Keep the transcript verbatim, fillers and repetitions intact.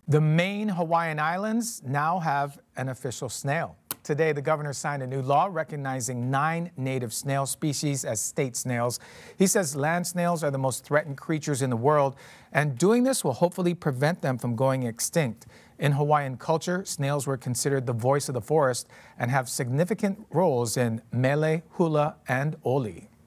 The main Hawaiian Islands now have an official snail. Today, the governor signed a new law recognizing nine native snail species as state snails. He says land snails are the most threatened creatures in the world, and doing this will hopefully prevent them from going extinct. In Hawaiian culture, snails were considered the voice of the forest and have significant roles in mele, hula, and oli.